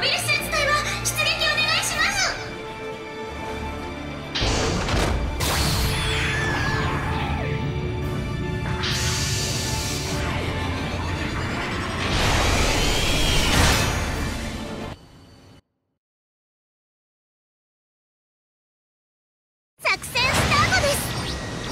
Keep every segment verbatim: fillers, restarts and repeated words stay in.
モビルスーツ隊は出撃お願いします。作戦スタートです。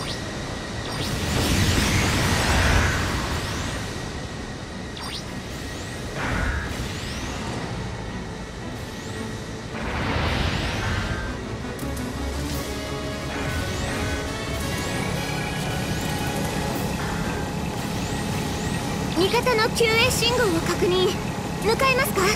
味方の救援信号を確認。向かいますか？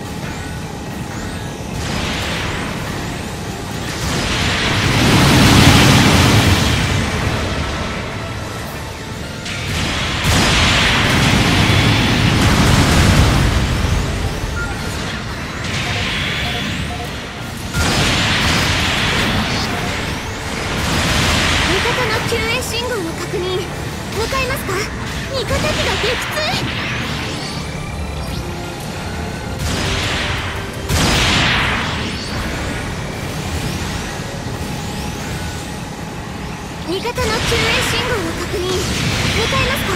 味方の救援信号を確認。向かいますか？味方機が撃墜。味方の救援信号を確認。向かいますか？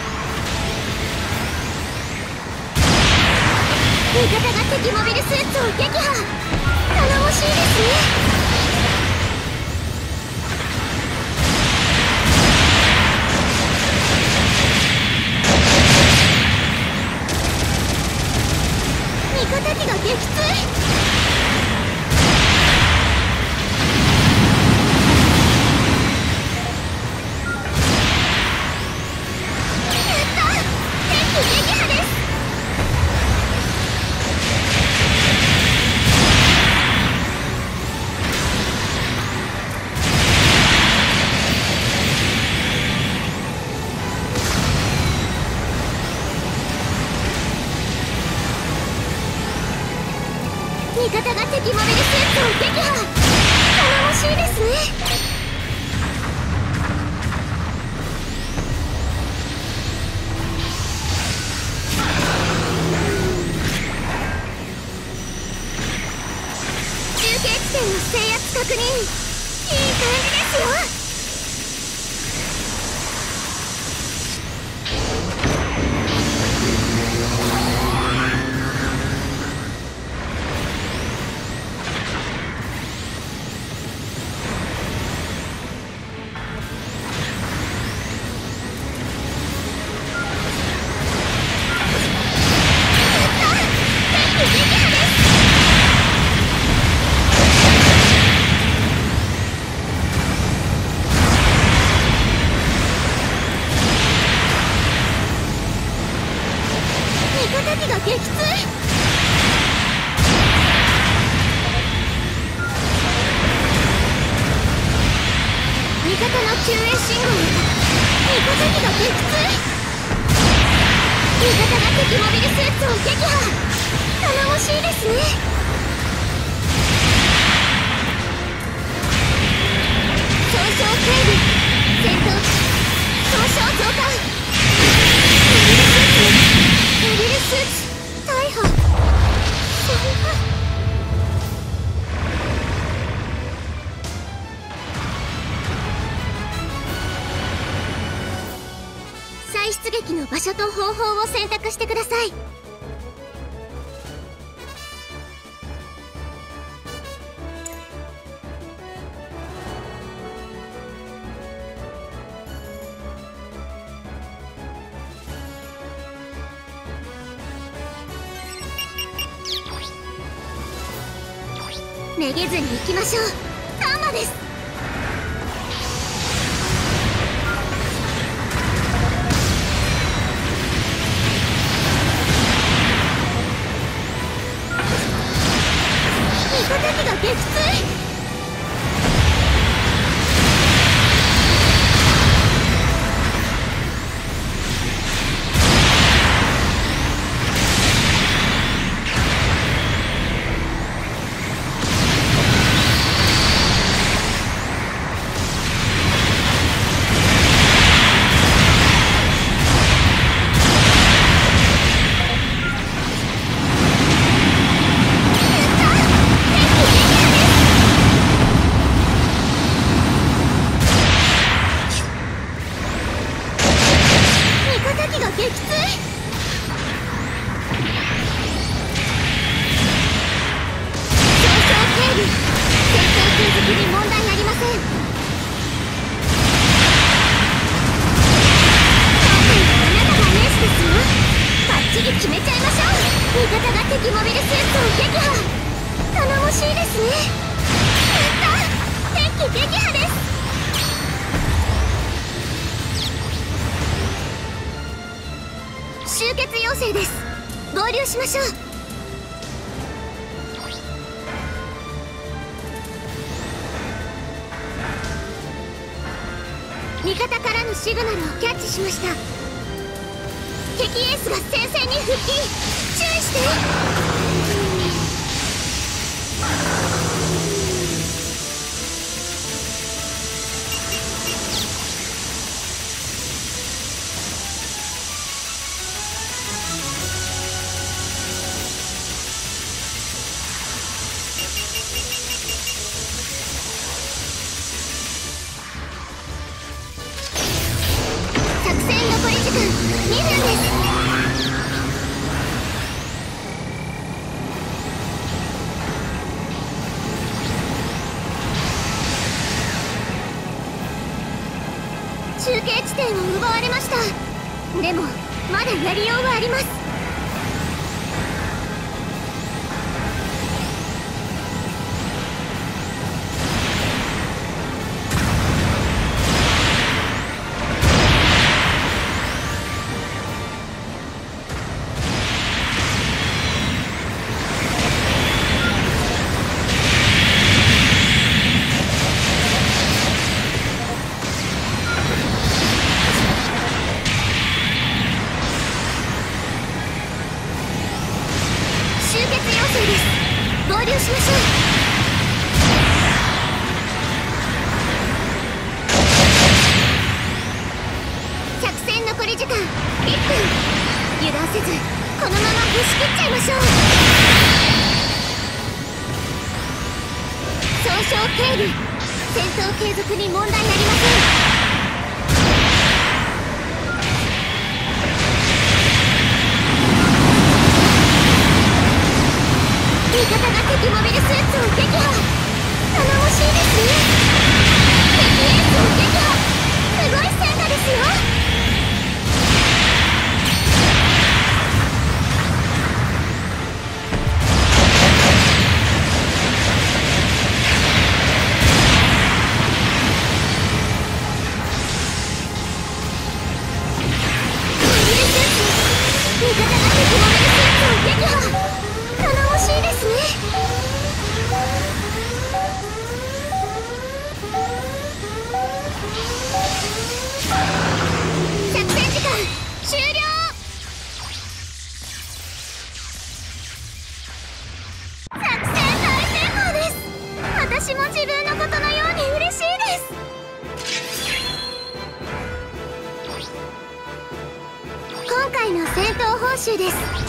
味方が敵モビルスーツを撃破。頼もしいですね。味方機が撃墜。味方が敵モビルスーツを撃破。頼もしいですね。中継地点の制圧確認。いい感じですよ。味方機が撃墜。味方の救援信号を。味方機が撃墜。味方が敵モビルスーツを撃破。頼もしいですね。損傷警備。戦闘損傷増加。モビルスーツ大破。そんな。再出撃の場所と方法を選択してください。めげずに行きましょう。タンマです。味方機が撃墜。味撃墜。上昇警備、戦闘継続に問題ありません。バッチリ決めちゃいましょう。味方が敵モビルスーツを撃破。頼もしいですね。やった敵撃破です。集結要請です。合流しましょう。味方からのシグナルをキャッチしました。敵エースが戦線に復帰。注意して。作戦残り時間にふんです。中継地点を奪われました。でもまだやりようはあります。合流しましょう。作戦残り時間いっぷん。油断せずこのまま押し切っちゃいましょう。総称警備、戦闘継続に問題ありません。味方が敵モビルスーツを撃破。頼もしいですね。敵エースを撃破。すごい戦果ですよ。モビルスーツ、味方が敵モビルスーツを撃破。頼もしいですね。作戦時間終了。作戦大成功です。私も自分のことのように嬉しいです。今回の戦闘報酬です。